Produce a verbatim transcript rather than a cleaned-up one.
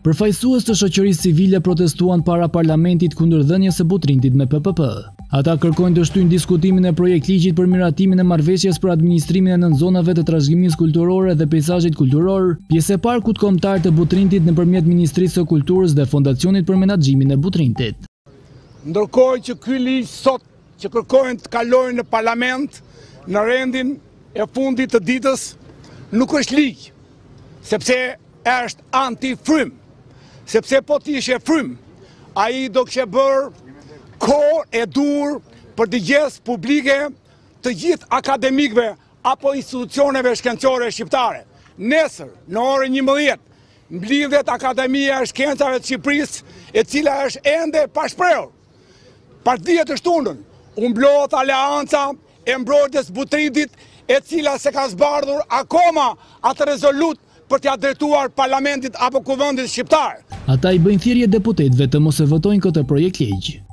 Përfaqësues të shoqërisë civile protestuan para parlamentit kundër dhënies së Butrintit me P P P. Ata kërkojnë të shtyjnë diskutimin e projekt ligjit për miratimin e marrëveshjes për administrimin e nënzonave të trashëgimisë kulturore dhe peizazhit kulturor, pjesë e parkut kombëtar të Butrintit nëpërmjet Ministrisë së Kulturës dhe Fondacionit për Menaxhimin e Butrintit. Ndërkohë që ky ligj sot që kërkojnë të kalojnë në parlament në rendin e fundit të ditës nuk është ligj, sepse është anti-frym, sepse po t'ishe frym, ai do kishte bërë kohë e dur për dëgjes publike të gjithë akademikëve apo institucioneve shkencore shqiptare. Nesër, në orën njëmbëdhjetë, mblidhet Akademia e Shkencave të Shqipërisë, e cila është ende pa shprehur. Pas dhjetë shtundën, u mblodh aleanca e mbrojtjes Butrintit, e cila se ka zbardhur akoma atë rezolut për t'ia drejtuar parlamentit apo kuvendit shqiptar. Ata i bëjnë thirrje deputetëve të mos e votojnë këtë projekt ligj.